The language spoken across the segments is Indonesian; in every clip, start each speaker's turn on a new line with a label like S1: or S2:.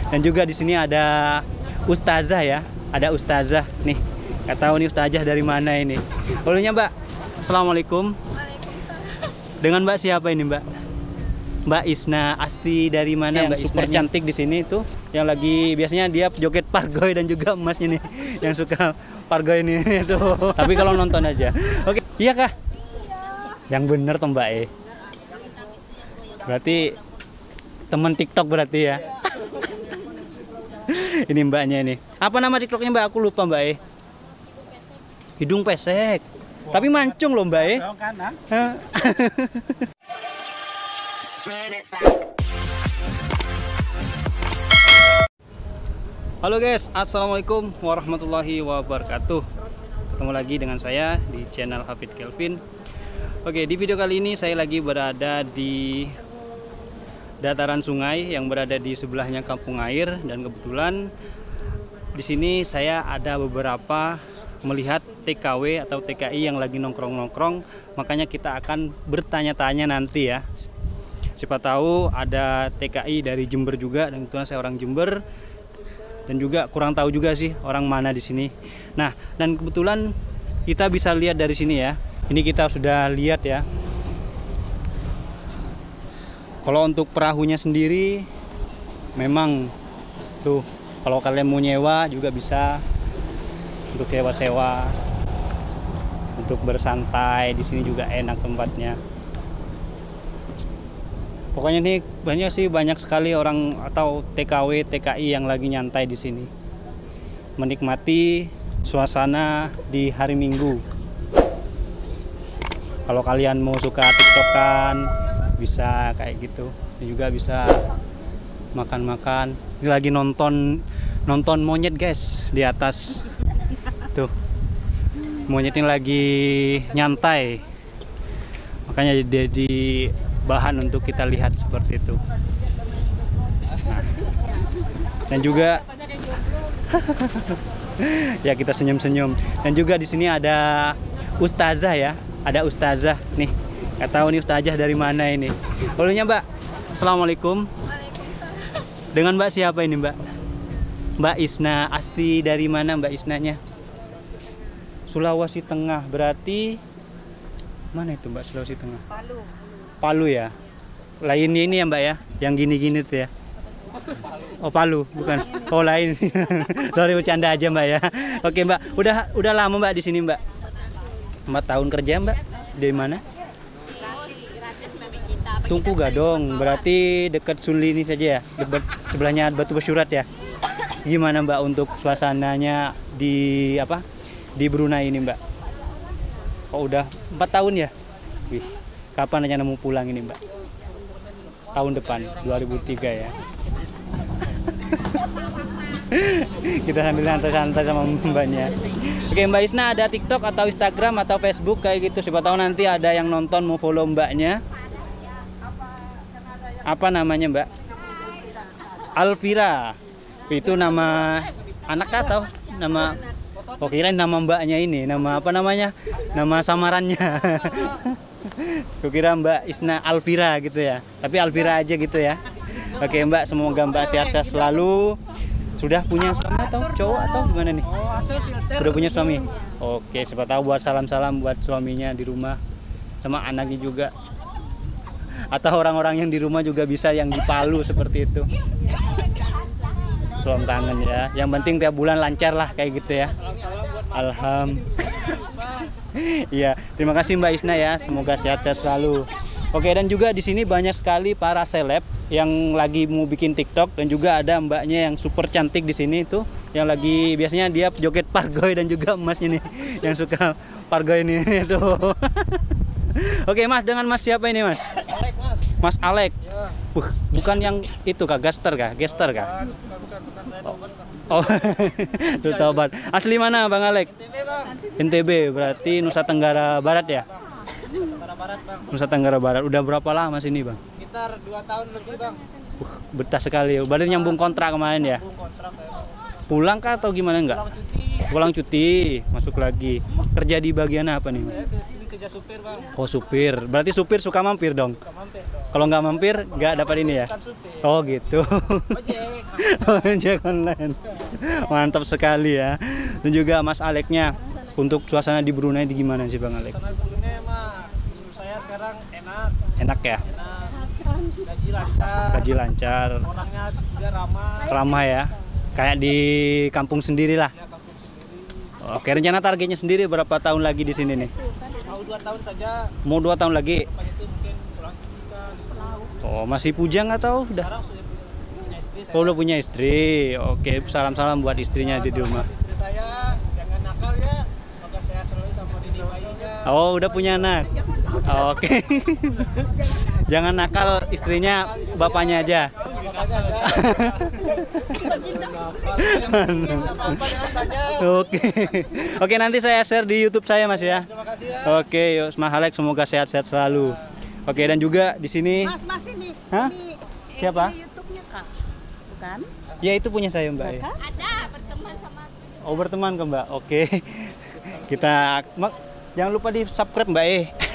S1: Dan juga di sini ada ustazah ya, ada ustazah nih. Nggak tahu nih ustazah dari mana ini. Halonya Mbak, assalamualaikum.
S2: Waalaikumsalam.
S1: Dengan Mbak siapa ini Mbak? Mbak Isna Asti dari mana Mbak? Super cantik di sini tuh, yang lagi biasanya dia joget pargoy dan juga emasnya nih, yang suka pargoy ini tuh. Tapi kalau nonton aja. Oke, iya kah? Iya. Yang bener tuh Mbak Berarti temen TikTok berarti ya. Ini mbaknya ini. Apa nama TikToknya Mbak? Aku lupa Mbak Hidung pesek. Tapi mancung loh Mbak Halo guys, assalamualaikum warahmatullahi wabarakatuh. Ketemu lagi dengan saya di channel Hafid Kelvin. Oke, di video kali ini saya lagi berada di dataran sungai yang berada di sebelahnya kampung air, dan kebetulan di sini saya ada beberapa melihat TKW atau TKI yang lagi nongkrong-nongkrong. Makanya kita akan bertanya-tanya nanti ya. Siapa tahu ada TKI dari Jember juga, dan kebetulan saya orang Jember. Dan juga kurang tahu juga sih orang mana di sini. Nah, dan kebetulan kita bisa lihat dari sini ya. Ini kita sudah lihat ya. Kalau untuk perahunya sendiri memang tuh, kalau kalian mau nyewa juga bisa untuk sewa-sewa, untuk bersantai di sini juga enak tempatnya. Pokoknya nih banyak sekali orang atau TKW TKI yang lagi nyantai di sini, menikmati suasana di hari Minggu. Kalau kalian mau suka TikTokan bisa kayak gitu, dan juga bisa makan-makan. Ini lagi nonton monyet guys di atas tuh, monyet ini lagi nyantai, makanya jadi bahan untuk kita lihat seperti itu. Nah, dan juga ya kita senyum-senyum. Dan juga di sini ada ustazah ya, ada ustazah nih. Nggak tahu nih ustazah dari mana ini. Halonya Mbak, assalamualaikum.
S2: Waalaikumsalam.
S1: Dengan Mbak siapa ini Mbak? Mbak Isna Asti dari mana Mbak Isnanya? Sulawesi Tengah. Berarti mana itu Mbak, Sulawesi Tengah? Palu ya. Lainnya ini ya Mbak ya, yang gini-gini tuh ya. Oh Palu, bukan. Oh lain. Sorry bercanda aja Mbak ya. Oke Mbak, udah lama Mbak di sini Mbak? 4 tahun kerja Mbak. Dari mana? Tungku Gadong, berarti dekat Sunli ini saja ya, sebelahnya Batu Bersyurat ya. Gimana Mbak untuk suasananya di Brunei ini Mbak? Oh udah 4 tahun ya? Wih, kapan aja mau pulang ini Mbak? Tahun depan, 2003 ya. Kita sambil santai-santai sama mbaknya. Oke Mbak Isna, ada TikTok atau Instagram atau Facebook kayak gitu? Siapa tahu nanti ada yang nonton mau follow mbaknya. Apa namanya Mbak? Alvira. Itu nama anak atau nama? Oh kirain nama mbaknya ini, nama apa namanya? Nama samarannya. Kukira Mbak Isna Alvira gitu ya. Tapi Alvira aja gitu ya. Oke Mbak, semoga Mbak sehat-sehat selalu. Sudah punya suami atau cowok atau gimana nih? Sudah punya suami? Oke, siapa tahu buat salam-salam buat suaminya di rumah, sama anaknya juga. Atau orang-orang yang di rumah juga bisa yang di Palu seperti itu. Salam tangan ya. Yang penting tiap bulan lancar lah kayak gitu ya. Iya, terima kasih Mbak Isna ya. Semoga sehat-sehat selalu. Oke, dan juga di sini banyak sekali para seleb yang lagi mau bikin TikTok, dan juga ada mbaknya yang super cantik di sini tuh, yang lagi biasanya dia joget pargoy dan juga emasnya nih, yang suka pargoy ini tuh. Oke Mas, dengan Mas siapa ini Mas?
S3: Alek Mas.
S1: Mas Alek.
S3: Ya.
S1: Bukan yang itu kah? Gester kah?
S3: Bukan.
S1: Oh, itu Tobat. Asli mana Bang Alek?
S3: NTB Bang.
S1: NTB, berarti Nusa Tenggara Barat ya?
S3: Utara Barat Bang.
S1: Nusa Tenggara Barat. Udah berapa lama sini Bang?
S3: Sekitar 2 tahun lebih Bang.
S1: Betah sekali. Berarti nyambung kontrak kemarin ya?
S3: Nyambung kontrak ya Bang.
S1: Pulang kah atau gimana enggak?
S3: Pulang cuti.
S1: Pulang cuti, masuk lagi. Kerja di bagian apa nih?
S3: Saya ke sini kerja supir Bang.
S1: Oh supir. Berarti supir suka mampir dong?
S3: Suka mampir dong.
S1: Kalau nggak mampir nggak dapat ini ya.
S3: Bukan supir.
S1: Oh gitu.
S3: Ojek.
S1: Ojek online. Mantap sekali ya. Dan juga Mas Aleknya, untuk suasana di Brunei di gimana sih Bang Alek?
S3: Sana Brunei mah menurut saya sekarang enak,
S1: Enak ya?
S3: gaji lancar,
S1: Gaji lancar,
S3: orangnya juga ramah,
S1: ramah ya. Kayak di kampung sendiri lah.
S3: ya kampung sendiri.
S1: Oke, rencana targetnya sendiri berapa tahun lagi di sini nih?
S3: Mau 2 tahun saja,
S1: Mau 2 tahun lagi?
S3: lepas itu mungkin pulang ke kita.
S1: Oh, masih pujang atau udah?
S3: Sekarang sudah punya istri saya.
S1: Oh, udah punya istri. Oke, salam-salam buat istrinya di
S3: Salam
S1: rumah.
S3: buat istri saya, jangan nakal ya. Semoga sehat selalu sama diri bayinya.
S1: Oh, udah punya anak. Oke. Jangan nakal istrinya, bapaknya aja.
S3: Makanya ada. Apa-apa jangan tanya.
S1: Oke. Oke, nanti saya share di YouTube saya Mas ya.
S3: Terima kasih ya.
S1: Oke, Mas Alek semoga sehat-sehat selalu. Oke, dan juga di sini
S2: Mas ini.
S1: Hah?
S2: Ini,
S1: Siapa?
S2: Ini YouTube-nya Kak. Bukan?
S1: ya itu punya saya Mbak ya.
S2: Ada berteman sama aku.
S1: Oh, berteman ke Mbak. Oke. Kita jangan lupa di subscribe Mbak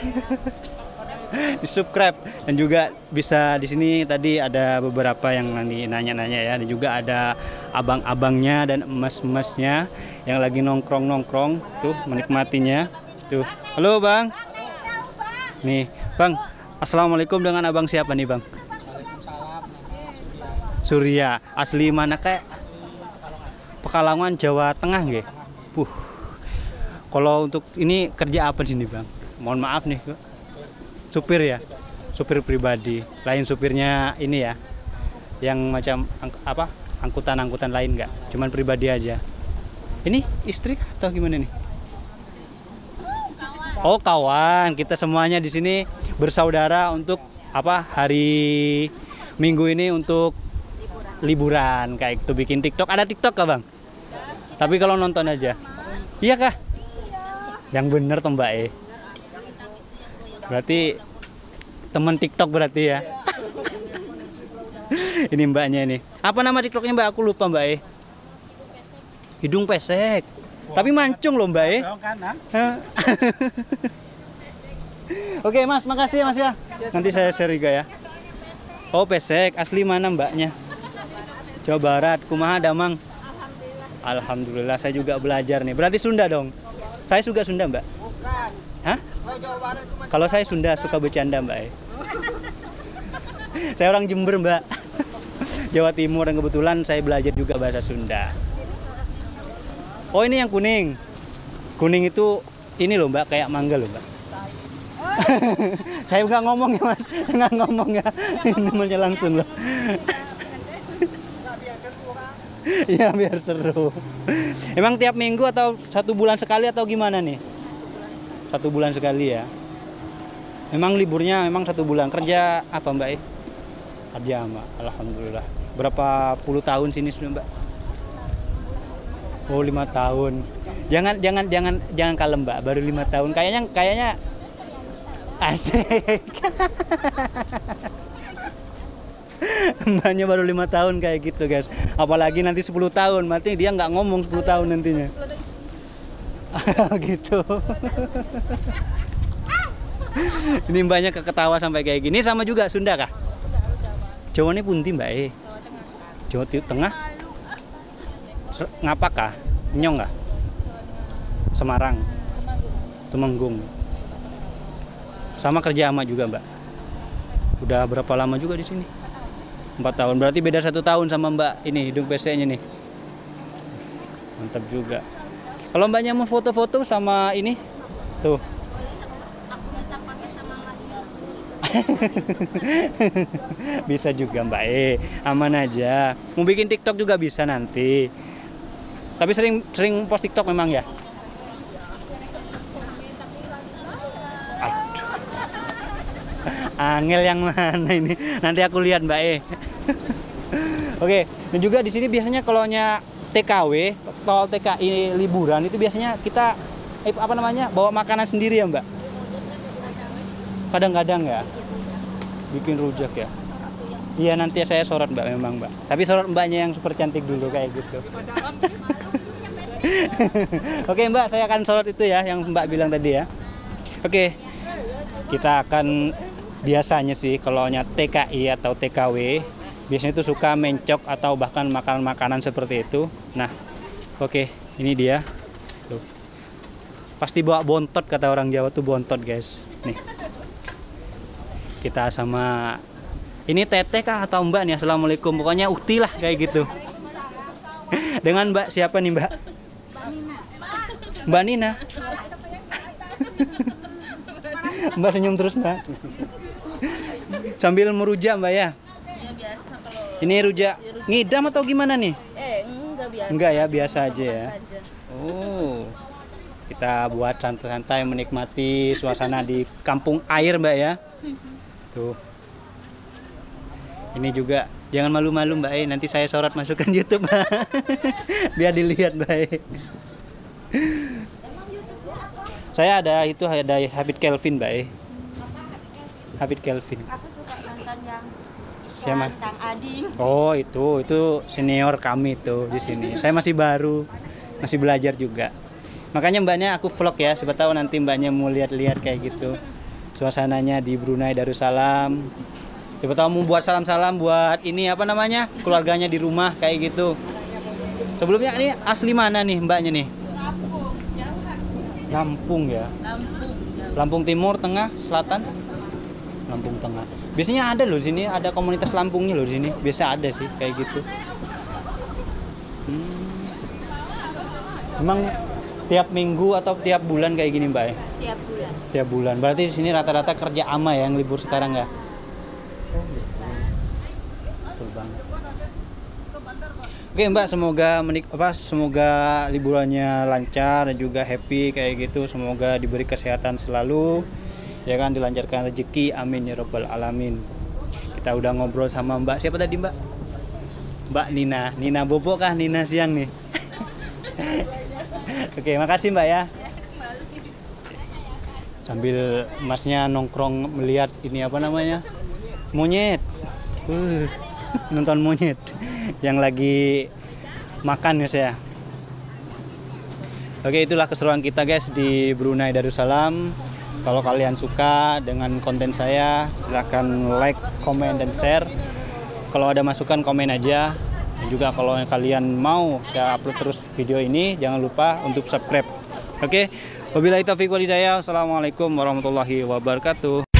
S1: di subscribe, dan juga bisa di sini tadi ada beberapa yang nanti nanya-nanya ya, dan juga ada abang-abangnya dan emas-emasnya yang lagi nongkrong-nongkrong tuh menikmatinya tuh. Halo Bang. Nih Bang, assalamualaikum, dengan abang siapa nih Bang?
S3: Waalaikumsalam.
S1: Surya. Asli mana kayak? Pekalongan, Jawa Tengah nggih. Kalau untuk ini kerja apa di sini Bang? Mohon maaf nih, supir ya, supir pribadi. Lain supirnya ini ya, yang macam angkutan-angkutan lain nggak? Cuman pribadi aja. Ini istri atau gimana nih? Oh kawan, kita semuanya di sini bersaudara untuk hari Minggu ini untuk liburan kayak itu, bikin TikTok. Ada TikTok kah Bang? Tapi kalau nonton aja. Iya kah? Yang bener toh Mbak Berarti temen TikTok berarti ya. Ini mbaknya ini. Apa nama TikToknya Mbak? Aku lupa Mbak Hidung pesek. Tapi mancung loh Mbak Oke Mas, makasih ya Mas ya. Nanti saya share juga ya. Oh pesek, asli mana mbaknya? Jawa Barat, kumaha damang? Alhamdulillah, saya juga belajar nih. Berarti Sunda dong? Saya juga Sunda Mbak. Hah? Kalau saya Sunda, suka bercanda Mbak Saya orang Jember Mbak, Jawa Timur, dan kebetulan saya belajar juga bahasa Sunda. Oh ini yang kuning. Kuning itu ini loh Mbak, kayak mangga loh Mbak. Saya nggak ngomong ya Mas, nggak ngomong ya. Namanya langsung loh. Iya biar seru. Emang tiap minggu atau 1 bulan sekali atau gimana nih? 1 bulan sekali ya. Memang liburnya memang 1 bulan. Kerja apa Mbak Kerja Mbak. Alhamdulillah. Berapa puluh tahun sini sudah Mbak? Oh 5 tahun. Jangan kalem Mbak. Baru 5 tahun. Kayaknya asik. Mbaknya baru 5 tahun kayak gitu guys. Apalagi nanti 10 tahun, berarti dia nggak ngomong 10 tahun nantinya. Gitu. Ini mbaknya ketawa sampai kayak gini. Sama juga Sunda kah? Jawa ini punti Mbak Jawa Tengah. Ngapakah? Nyong kah? Semarang. Temenggung. Sama kerja sama juga Mbak. Udah berapa lama juga di sini? 4 tahun. Berarti beda 1 tahun sama Mbak ini hidung peseknya nih. Mantap juga. Kalau Mbaknya mau foto-foto sama ini, tuh. Bisa juga Mbak aman aja. Mau bikin TikTok juga bisa nanti. Tapi sering post TikTok memang ya. Aduh. Angel yang mana ini? Nanti aku lihat Mbak Oke, dan juga di sini biasanya kalau TKW, kalau TKI liburan itu biasanya kita bawa makanan sendiri ya Mbak? Kadang-kadang ya, bikin rujak ya. Iya nanti saya sorot Mbak memang Mbak. Tapi sorot Mbaknya yang super cantik dulu kayak gitu. Oke Mbak, saya akan sorot itu ya yang Mbak bilang tadi ya. Oke, kita akan biasanya sih kalau TKI atau TKW biasanya itu suka mencok atau bahkan makanan-makanan seperti itu. Nah, oke, ini dia. Tuh. Pasti bawa bontot, kata orang Jawa tuh bontot, guys. Nih. Kita sama ini teteh kah atau mbak nih? Assalamualaikum. Pokoknya ukti lah kayak gitu. Dengan mbak siapa nih, mbak? Mbak Nina. Mbak senyum terus, mbak. Sambil merujak, mbak ya.
S2: Ya biasa kalau
S1: Ini rujak ngidam atau gimana nih?
S2: enggak biasa.
S1: Enggak ya, biasa aja ya.
S2: Saja.
S1: Oh, kita buat santai-santai menikmati suasana di kampung air, mbak ya. Tuh. Ini juga jangan malu-malu, mbak. Nanti saya sorot masukkan YouTube, mbak. Biar dilihat, mbak. Saya ada Habit Kelvin, mbak. Habit Kelvin.
S2: Aku suka nonton yang
S1: Siapa?
S2: Kang Ading.
S1: Oh, itu senior kami tuh di sini. Saya masih baru, masih belajar juga. Makanya mbaknya aku vlog ya, siapa tahu nanti mbaknya mau lihat-lihat kayak gitu. Suasananya di Brunei Darussalam. Siapa tahu mau buat salam-salam buat ini apa namanya? Keluarganya di rumah kayak gitu. Sebelumnya ini asli mana nih mbaknya nih? Lampung ya. Lampung Timur, Tengah, Selatan. Lampung Tengah. Biasanya ada loh di sini, ada komunitas Lampungnya loh di sini. Biasa ada sih kayak gitu. Emang tiap minggu atau tiap bulan kayak gini, mbak?
S2: Tiap bulan.
S1: Tiap bulan. Berarti di sini rata-rata kerja ama ya, yang libur sekarang ya? Betul banget. Oke, mbak, semoga liburannya lancar dan juga happy kayak gitu. Semoga diberi kesehatan selalu, ya kan, dilancarkan rezeki, amin ya robbal alamin. Kita udah ngobrol sama mbak siapa tadi, mbak? Mbak Nina Bobo kah? Nina siang nih. Oke, makasih mbak ya. Sambil masnya nongkrong melihat ini apa namanya, monyet. Nonton monyet yang lagi makan ya saya. Oke, itulah keseruan kita, guys, di Brunei Darussalam. Kalau kalian suka dengan konten saya, silahkan like, komen, dan share. Kalau ada masukan, komen aja. Dan juga kalau kalian mau saya upload terus video ini, jangan lupa untuk subscribe. Oke, wabillahi taufiq wal hidayah. Assalamualaikum warahmatullahi wabarakatuh.